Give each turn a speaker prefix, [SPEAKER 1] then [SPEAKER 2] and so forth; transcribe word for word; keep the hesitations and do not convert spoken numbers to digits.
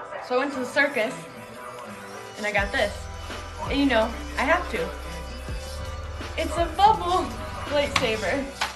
[SPEAKER 1] So I went to the circus and I got this. And you know, I have to. It's a bubble lightsaber.